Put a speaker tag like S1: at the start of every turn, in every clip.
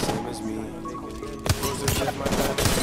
S1: same as me. Rose of death, my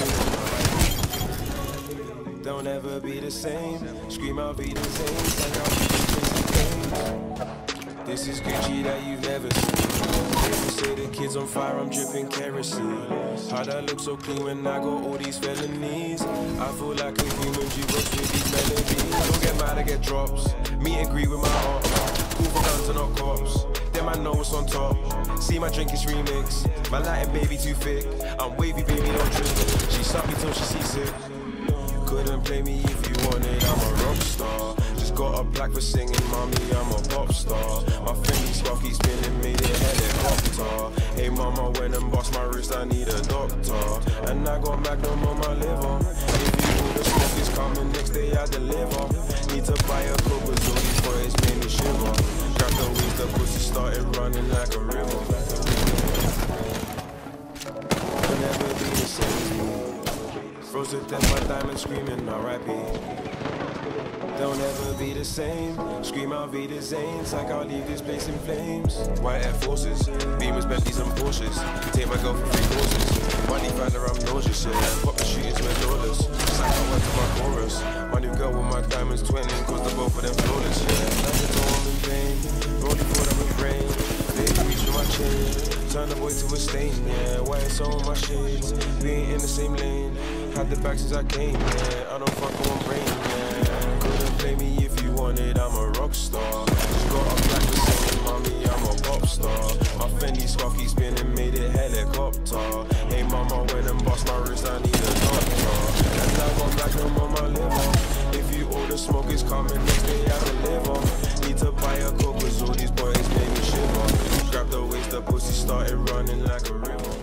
S1: diamonds, don't ever be the same. Scream out, be the same. Like I'll be chasing flames. This is Gucci that you've never seen. People say the kid's on fire, I'm dripping kerosene. How'd I look so clean when I got all these felonies? I feel like a human jukebox with these melodies. Don't get mad, I get drops. Meet and greet with my heart. Cool for guns and not cops. Then I know what's on top. See my drink is remix. My Latin baby too thick. I'm wavy, baby, don't trip. She sucked me till she seasick. Couldn't play me if you wanted, I'm a rock star. Just got a plaque for singing, mommy, I'm a pop star. My Fendi scarf keeps spinning, made it helicopter. Hey mama, when I'm boss my wrist, I need a doctor. And I got Magnum on my liver. If you know the smoke is coming, next day I deliver. Need to buy a coke, cause all these boys made me shiver. Grab the wings, the pussy started running like a river. I'll never be the same. Rose to death, my diamonds screaming R.I.P. Don't ever be the same. Scream out, be the Zanes, like I'll leave this place in flames. White Air Forces, Beamers, Bentleys and Porsches. Take my girl for 3 courses. Money find her, I'm nauseous, yeah. Pop the shooters with dollars. Sack I went to my chorus. My new girl with my diamonds twinning, cause the both of them flawless, yeah. I just know I'm in pain, rolling for them with brain. Baby, reach for my chain, turn the boy to a stain, yeah. Why it's all my shades, we ain't in the same lane. Had the back since I came, yeah. I don't fuck on my brain, yeah. Couldn't play me if you wanted, I'm a rock star. Just got a black for singing, mommy, I'm a pop star. My Fendi scarf keeps spinning, made it helicopter. Hey mama, when I'm boss my wrist, I need a doctor. And I got Magnum on my liver. If you order smoke, it's coming, next day I deliver. Need to buy a coke, cause all these boys made me shiver. Grab the waist, the pussy started running like a river.